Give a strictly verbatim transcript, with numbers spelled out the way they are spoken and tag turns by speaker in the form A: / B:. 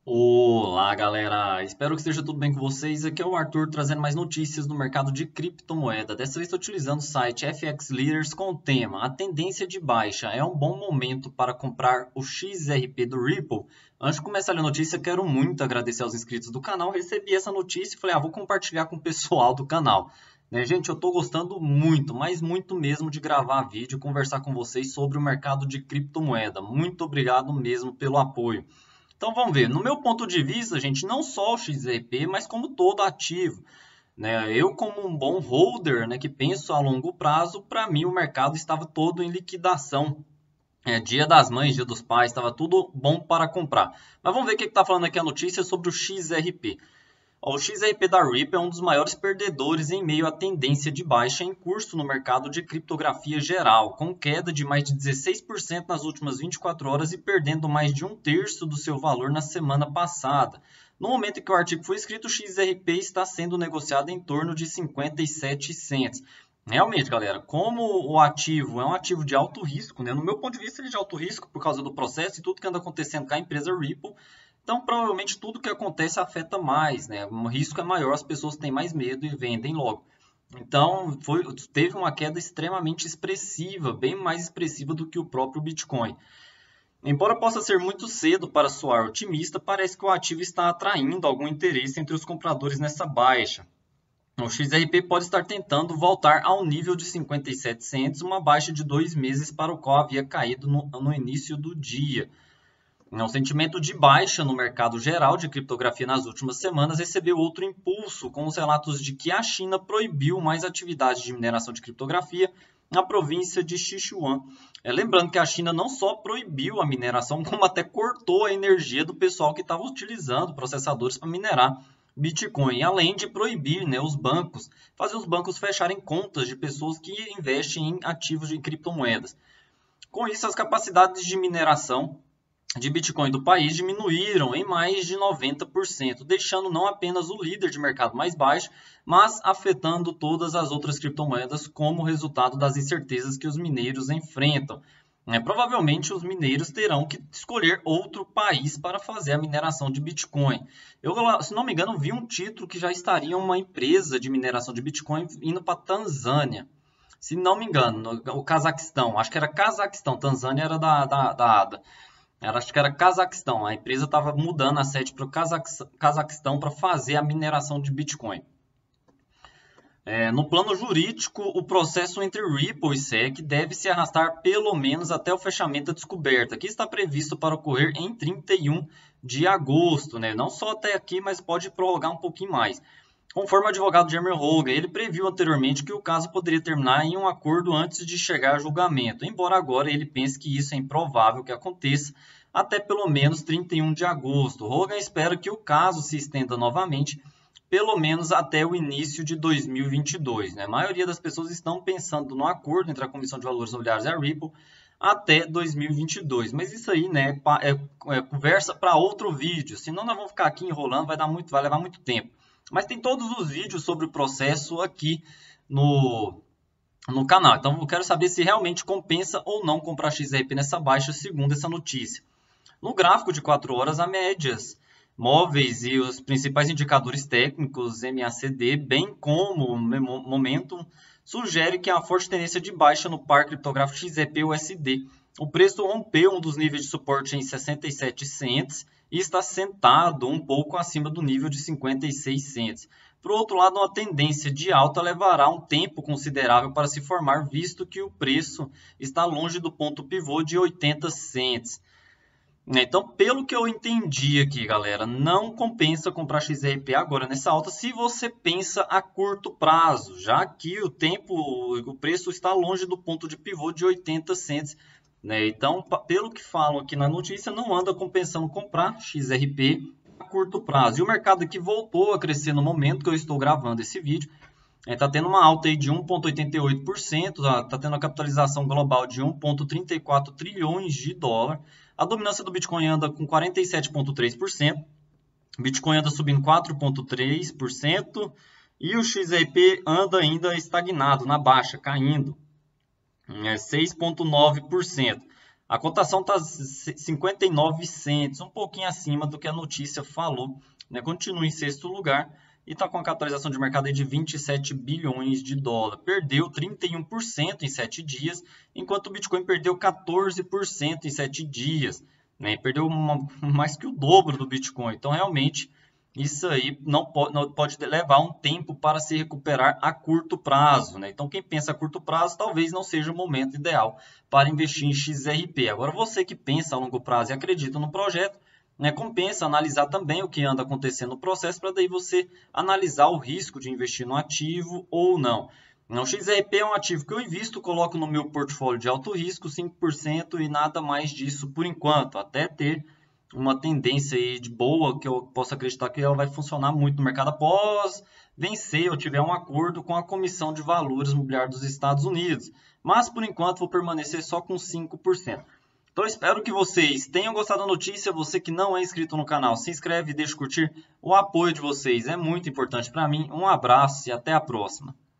A: Olá, galera! Espero que esteja tudo bem com vocês. Aqui é o Arthur trazendo mais notícias no mercado de criptomoeda. Dessa vez estou utilizando o site F X Leaders com o tema A tendência de baixa. É um bom momento para comprar o X R P do Ripple? Antes de começar a notícia, quero muito agradecer aos inscritos do canal. Recebi essa notícia e falei, ah, vou compartilhar com o pessoal do canal. Né, gente, eu estou gostando muito, mas muito mesmo de gravar vídeo e conversar com vocês sobre o mercado de criptomoeda. Muito obrigado mesmo pelo apoio. Então vamos ver, no meu ponto de vista, gente, não só o X R P, mas como todo ativo, né? Eu como um bom holder, né, que penso a longo prazo, para mim o mercado estava todo em liquidação. É, dia das Mães, Dia dos Pais, estava tudo bom para comprar. Mas vamos ver o que está falando aqui a notícia sobre o X R P. O X R P da Ripple é um dos maiores perdedores em meio à tendência de baixa em curso no mercado de criptografia geral, com queda de mais de dezesseis por cento nas últimas vinte e quatro horas e perdendo mais de um terço do seu valor na semana passada. No momento em que o artigo foi escrito, o X R P está sendo negociado em torno de cinquenta e sete centos. Realmente, galera, como o ativo é um ativo de alto risco, né? No meu ponto de vista, ele é de alto risco por causa do processo e tudo que anda acontecendo com a empresa Ripple. Então, provavelmente, tudo que acontece afeta mais, né? O risco é maior, as pessoas têm mais medo e vendem logo. Então, foi, teve uma queda extremamente expressiva, bem mais expressiva do que o próprio Bitcoin. Embora possa ser muito cedo para soar otimista, parece que o ativo está atraindo algum interesse entre os compradores nessa baixa. O X R P pode estar tentando voltar ao nível de cinquenta e sete centos, uma baixa de dois meses para o qual havia caído no, no início do dia. O sentimento de baixa no mercado geral de criptografia nas últimas semanas recebeu outro impulso, com os relatos de que a China proibiu mais atividades de mineração de criptografia na província de Sichuan. É, lembrando que a China não só proibiu a mineração, como até cortou a energia do pessoal que estava utilizando processadores para minerar Bitcoin, além de proibir, né, os bancos, fazer os bancos fecharem contas de pessoas que investem em ativos de criptomoedas. Com isso, as capacidades de mineração de Bitcoin do país diminuíram em mais de noventa por cento, deixando não apenas o líder de mercado mais baixo, mas afetando todas as outras criptomoedas como resultado das incertezas que os mineiros enfrentam. É, provavelmente os mineiros terão que escolher outro país para fazer a mineração de Bitcoin. Eu, se não me engano, vi um título que já estaria uma empresa de mineração de Bitcoin indo para a Tanzânia. Se não me engano, o Cazaquistão, acho que era Cazaquistão, Tanzânia era da, da, da ADA. Era, acho que era Cazaquistão. A empresa estava mudando a sede para o Cazaquistão para fazer a mineração de Bitcoin. É, no plano jurídico, o processo entre Ripple e S E C deve se arrastar pelo menos até o fechamento da descoberta, que está previsto para ocorrer em trinta e um de agosto. Né? Não só até aqui, mas pode prorrogar um pouquinho mais. Conforme o advogado Jeremy Hogan, ele previu anteriormente que o caso poderia terminar em um acordo antes de chegar a julgamento, embora agora ele pense que isso é improvável que aconteça até pelo menos trinta e um de agosto. Hogan espera que o caso se estenda novamente, pelo menos até o início de dois mil e vinte e dois. Né? A maioria das pessoas estão pensando no acordo entre a Comissão de Valores Imobiliários e a Ripple até dois mil e vinte e dois. Mas isso aí, né, é, é conversa para outro vídeo, senão nós vamos ficar aqui enrolando, vai, dar muito, vai levar muito tempo. Mas tem todos os vídeos sobre o processo aqui no, no canal. Então eu quero saber se realmente compensa ou não comprar X R P nessa baixa, segundo essa notícia. No gráfico de quatro horas, a médias móveis e os principais indicadores técnicos M A C D, bem como o Momentum, sugere que há uma forte tendência de baixa no par criptográfico X R P U S D. O preço rompeu um dos níveis de suporte em sessenta e sete centos e está sentado um pouco acima do nível de cinquenta e seis centos. Por outro lado, uma tendência de alta levará um tempo considerável para se formar, visto que o preço está longe do ponto pivô de oitenta centos. Então, pelo que eu entendi aqui, galera, não compensa comprar X R P agora nessa alta se você pensa a curto prazo, já que o tempo, o preço está longe do ponto de pivô de oitenta centos. Né? Então, pelo que falam aqui na notícia, não anda compensando comprar X R P a curto prazo. E o mercado aqui voltou a crescer no momento que eu estou gravando esse vídeo. Está tendo uma alta aí de um vírgula oitenta e oito por cento, está tendo uma capitalização global de um vírgula trinta e quatro trilhões de dólares. A dominância do Bitcoin anda com quarenta e sete vírgula três por cento. O Bitcoin anda subindo quatro vírgula três por cento. E o X R P anda ainda estagnado, na baixa, caindo. É seis vírgula nove por cento. A cotação está cinquenta e nove centos, um pouquinho acima do que a notícia falou, né? Continua em sexto lugar e está com a capitalização de mercado aí de vinte e sete bilhões de dólares. Perdeu trinta e um por cento em sete dias, enquanto o Bitcoin perdeu quatorze por cento em sete dias, né? Perdeu uma, mais que o dobro do Bitcoin. Então, realmente, isso aí não pode, não pode levar um tempo para se recuperar a curto prazo, né? Então, quem pensa a curto prazo, talvez não seja o momento ideal para investir em X R P. Agora, você que pensa a longo prazo e acredita no projeto, né, compensa analisar também o que anda acontecendo no processo, para daí você analisar o risco de investir no ativo ou não. O X R P é um ativo que eu invisto, coloco no meu portfólio de alto risco, cinco por cento, e nada mais disso por enquanto, até ter uma tendência aí de boa, que eu posso acreditar que ela vai funcionar muito no mercado após vencer ou tiver um acordo com a Comissão de Valores Imobiliários dos Estados Unidos. Mas, por enquanto, vou permanecer só com cinco por cento. Então, espero que vocês tenham gostado da notícia. Você que não é inscrito no canal, se inscreve e deixa curtir. O apoio de vocês é muito importante para mim. Um abraço e até a próxima.